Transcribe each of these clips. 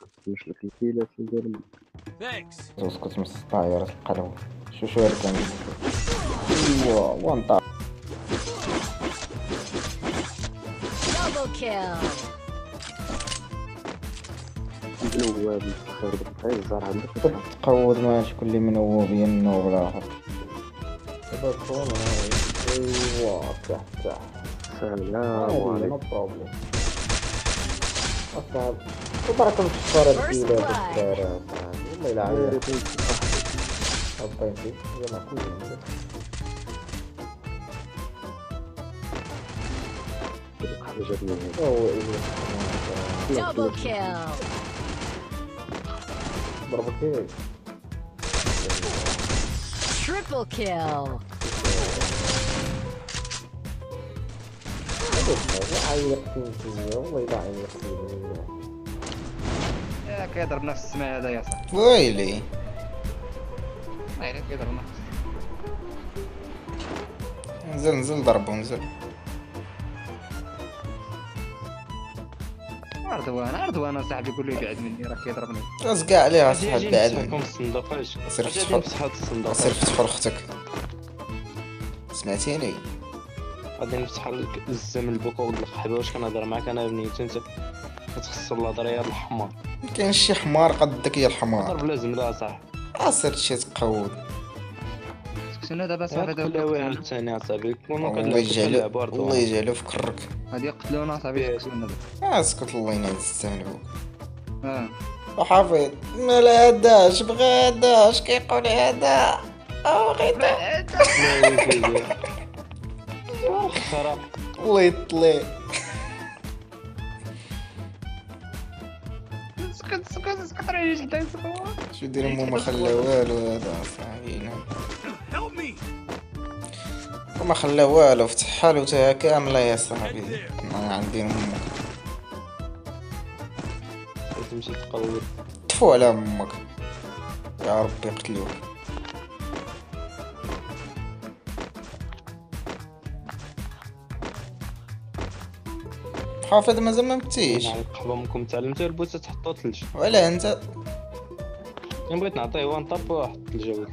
مش الكيلات ديال اسكت من الطايرة القلب. شو هاد كان ايوا وان طاب. Double kill. النواب الخير بخير الزهر عندك تقود ماشي كل منوب ينوب الاخر. دابا كون هاي ايوا تحت سلام نو عليكم. بروبليم. اصاحبي وبركة مشكورة الكيلات الدارات والله الا عيط عطيتي يا معقول حاجة جميلة. هو ايه Double kill. ضربك هيك Triple kill. عيقتين فيا والله الا عيقتين. يا كيضرب نفس السماء هذا يا صاحبي. ويلي ما يعرف كيضرب نفس. نزل ضربو نزل. عرضوان صاحبي يقول لي بعد مني راه كيضربني. رزقع عليها صاحب اجي بعد نمسحكم الصندوق اش سير اجي فتحوا نمسحوا الصندوق سير فتحوا لختك سمعتيني. غادي نفتح لك الزمن البوكا والقحبه. واش كنهضر معاك انا بنيت انت كتخسر الهضريه الحمار. كاين شي حمار قدك يا الحمار. ضرب لازم لا صح. سير شي تقود شنو دابا صاحبي كل دابا واحد الثاني اصاحبي كونوا الله يجعلو كنلعبوا الله يجعلو في كرك. غادي يقتلونا صاحبي شنو دابا. اسكت الله ينعس السهل. اه وحافظ ما لا هداش بغا هداش كيقول هدا او غدا خرا الله يطلي. اسكت راه يجي جدا شو دير مو ما خلا والو هذا صاحبي. وما خلا والو فتح حالوتها كامله يا صاحبي. ما عندي امك تمشي تقود. تفو على امك يا ربي يقتلوك. حافظ مازال ما متيش. مع القحبه امكم تعلمتوا البوسه تحطوا ثلج. ولا انت بغيت نعطيه وان طاب واحد الجو.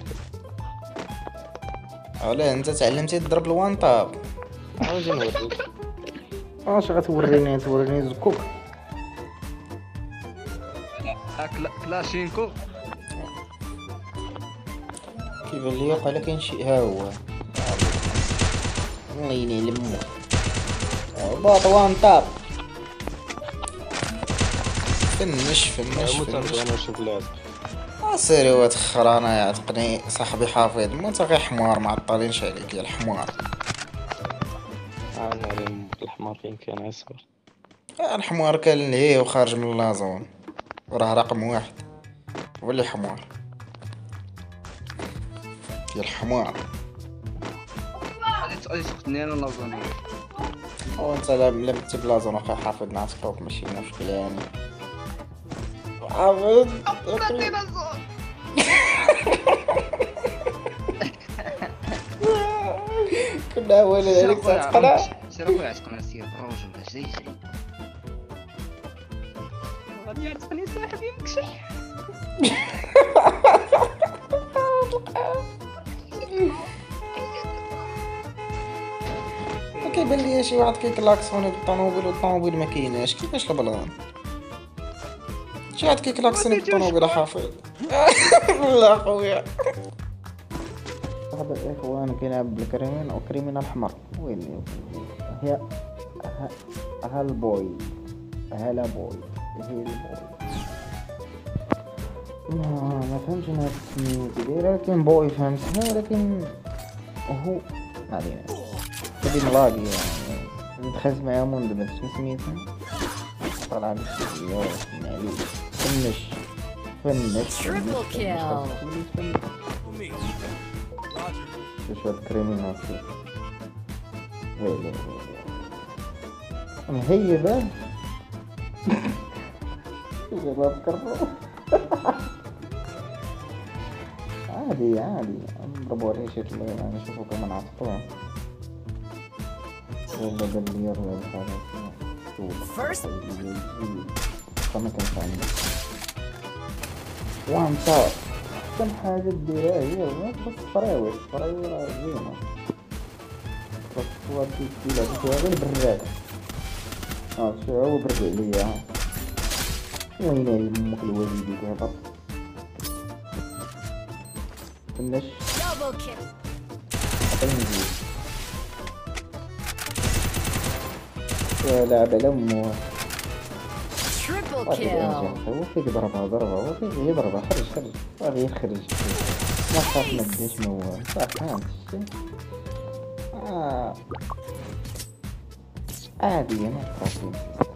ولا انت تعلمتي تضرب الوان طاب. اجي نوريك. اش غتوريني زكوك. كلاشينكو كيبان لي وقع كاين شي ها هو الله ينعلمو باط وان طاب. فنش انا نشوف لازم سيري واد خرانه يعتقني صاحبي حافظ مو انت غير حمار معطلينش عليك يا الحمار. نعلم الحمار فين كان يصغر. الحمار كان لهيه وخارج من لازون وراه رقم واحد. ولي حمار يا الحمار. غادي تقتلني انا لازوني. وانت لعبتي بلازون اخي حافظ ناس فوق ماشي مشكل يعني. حافظ كنا اول عليك تقنع. سير اخويا عتقنا سير الرجل جاي غادي يعتقني صاحبي مكشح. كيبان لي شي واحد كيكلاكسوني بالطوموبيل والطوموبيل ما كايناش. كيفاش البلان شي واحد كيكلاكسوني بالطوموبيل حافظ. لا خويا واحد الاخوان كيلعب بالكريمين او كريمين الاحمر. ويلي هي هالبوي هلا بوي هي البوي. ما فهمتش انا التسمية دايره لكن بوي فهمتها ولكن هو ما علينا. هادي ملاقي يعني دخلت معاها منذ ما شنو سميتها طلع بالشيء معليش فنش Triple kill. شوف هاد كريمينال ويلي مهيبة. شباب كرو عادي نضربوا عليه شي طليل نشوفو كمان عطفوه ولا قال لي يلا First فما كان وانت احسن حاجة ديرها هي بس فريوي راه زينة. بس هو كيلعب فيها غير براد. شو هو برد عليا. وين امك الوالدي كيهبط. فناش Double kill. نزيد. لعب على امو. Triple غادي kill. هو فيك ضربها هو فيك يضربها خرج غادي يخرج. ما خاف ما داش ما هو صافي فهمت. عادي ما خاطين.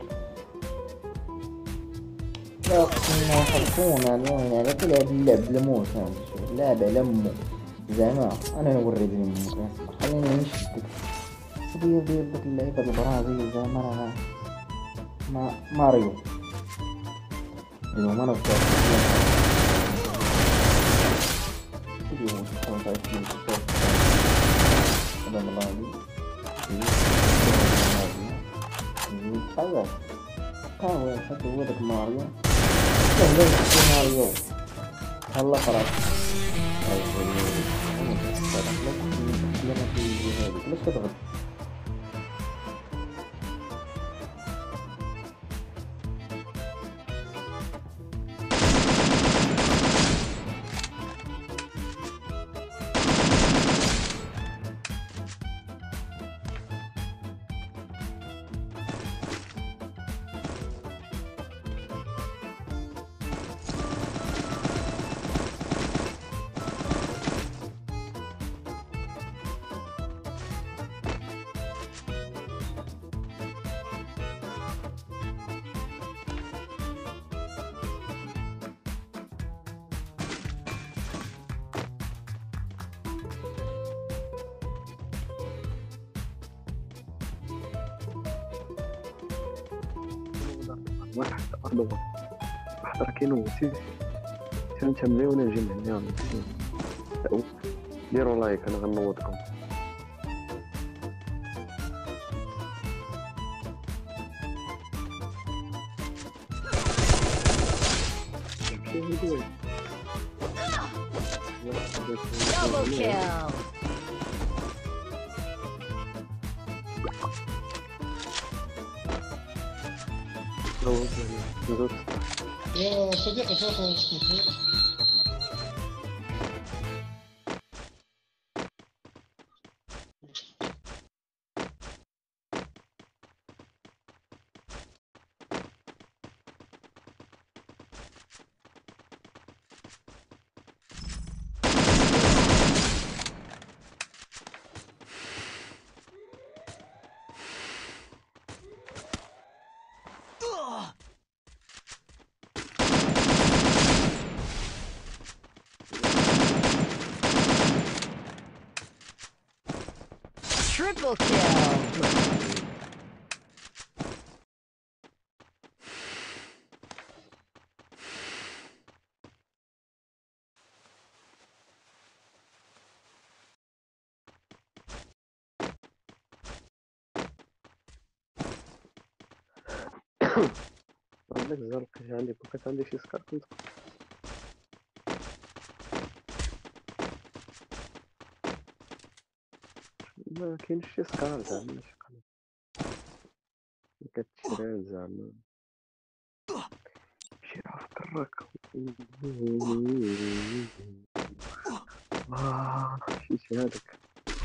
لا كنا خلقونا اليوم على تلعب اللعب بالموت فهمت. لعب على امو زعما انا نوري بين امك خليني نشدك. دير داك اللعيبه البرازيل زعما راه ماريو اليوم انا بقيت اليوم شحال عرفت هذا ملاني قهوة حتى هو داك ماريو لا ماريو هلا خلاص ليش كتغد واحد أرض واحد راه كاين تنتمنى ونجي من هنا ديروا لايك انا غنوضكم. Double kill. يا صديقي شوف Triple kill. عندك الزرق عندي كنت عندي شي سكر كنت ما كاينش شي سكار زعما ماشي قليل كتشري زعما شي عارف كراك شي هذاك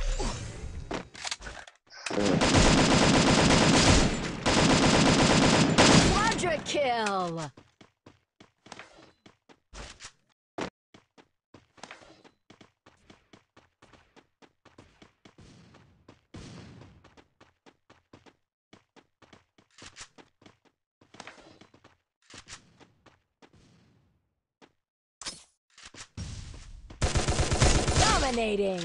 Quadra kill. Dominating.